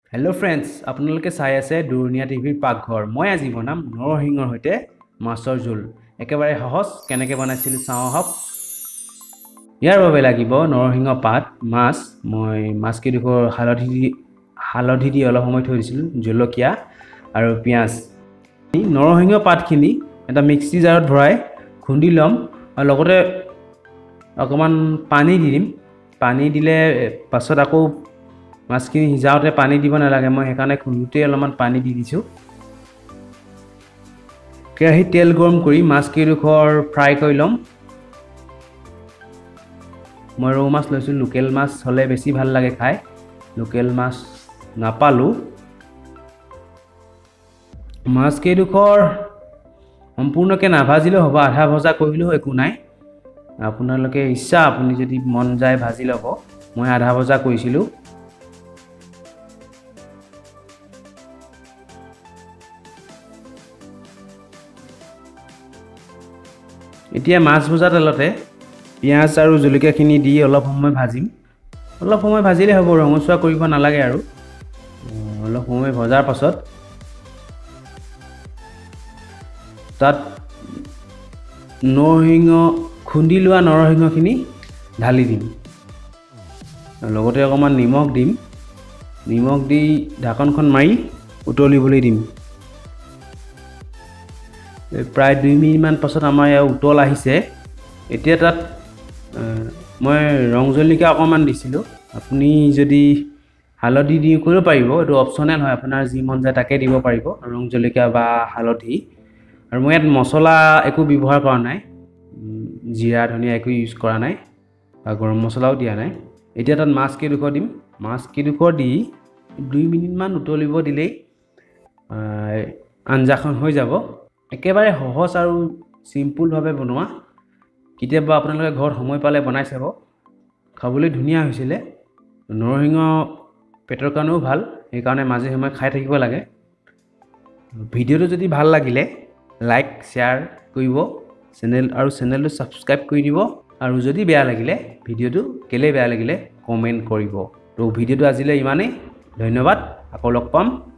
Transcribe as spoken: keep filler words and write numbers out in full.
Hello' friends, আপোনালোকে চাই আছে দুৰণীয়া টিভিৰ পাকঘৰ। মই আজি বনাম নৰসিংহৰ সৈতে মাছৰ জোল। একেবাৰে সহজ, কেনেকৈ বনাইছিলোঁ চাওঁ আহক। ইয়াৰ বাবে লাগিব নৰসিংহ পাত, মাছ। মই মাছকেইডোখৰ হালধি দি হালধি দি অলপ সময় থৈ দিছিলোঁ, জলকীয়া আৰু পিঁয়াজ। নৰসিংহ পাতখিনি এটা মিক্সি জাৰত ভৰাই খুন্দি ল'ম আৰু লগতে অকণমান পানী দি দিম। পানী দিলে পাছত আকৌ মাছখিনি সিজাওঁতে পানী দিব নালাগে, মই সেইকাৰণে খুন্দোতেই অলপমান পানী দি দিছোঁ। কেৰাহীত তেল গৰম কৰি মাছকেইডোখৰ ফ্ৰাই কৰি ল'ম। মই ৰৌ মাছ লৈছোঁ, লোকেল মাছ হ'লে বেছি ভাল লাগে খাই। লোকেল মাছ নাপালোঁ। মাছকেইডোখৰ সম্পূৰ্ণকৈ নাভাজিলেও হ'ব, আধা ভজা কৰিলেও একো নাই। আপোনালোকে ইচ্ছা, আপুনি যদি মন যায় ভাজি ল'ব। মই আধা ভজা কৰিছিলোঁ। এতিয়া মাছ ভজা তেলতে পিঁয়াজ আৰু জলকীয়াখিনি দি অলপ সময় ভাজিম। অলপ সময় ভাজিলে হ'ব, ৰঙচুৱা কৰিব নালাগে আৰু। অলপ সময় ভজাৰ পাছত তাত নৰসিংহ খুন্দি লোৱা নৰসিংহখিনি ঢালি দিম। লগতে অকণমান নিমখ দিম। নিমখ দি ঢাকনখন মাৰি উতলিবলৈ দিম। প্ৰায় দুই মিনিটমান পাছত আমাৰ ইয়াৰ উতল আহিছে। এতিয়া তাত মই ৰং জলকীয়া অকণমান দিছিলোঁ। আপুনি যদি হালধি দি কৰিব পাৰিব, এইটো অপশ্যনেল হয়, আপোনাৰ যি মন যায় তাকে দিব পাৰিব, ৰং জলকীয়া বা হালধি। আৰু মই ইয়াত মছলা একো ব্যৱহাৰ কৰা নাই, জিৰা ধনিয়া একো ইউজ কৰা নাই বা গৰম মছলাও দিয়া নাই। এতিয়া তাত মাছকেইডোখৰ দিম। মাছকেইডোখৰ দি দুই মিনিটমান উতলিব দিলেই আঞ্জাখন হৈ যাব। একেবাৰে সহজ আৰু চিম্পুলভাৱে বনোৱা। কেতিয়াবা আপোনালোকে ঘৰত সময় পালে বনাই চাব, খাবলৈ ধুনীয়া হৈছিলে। নৰসিংহ পেটৰ কাৰণেও ভাল, সেইকাৰণে মাজে সময়ে খাই থাকিব লাগে। ভিডিঅ'টো যদি ভাল লাগিলে লাইক শ্বেয়াৰ কৰিব, চেনেল আৰু চেনেলটো ছাবস্ক্ৰাইব কৰি দিব। আৰু যদি বেয়া লাগিলে ভিডিঅ'টো কেলৈ বেয়া লাগিলে কমেণ্ট কৰিব। তো ভিডিঅ'টো আজিলৈ ইমানেই, ধন্যবাদ, আকৌ লগ পাম।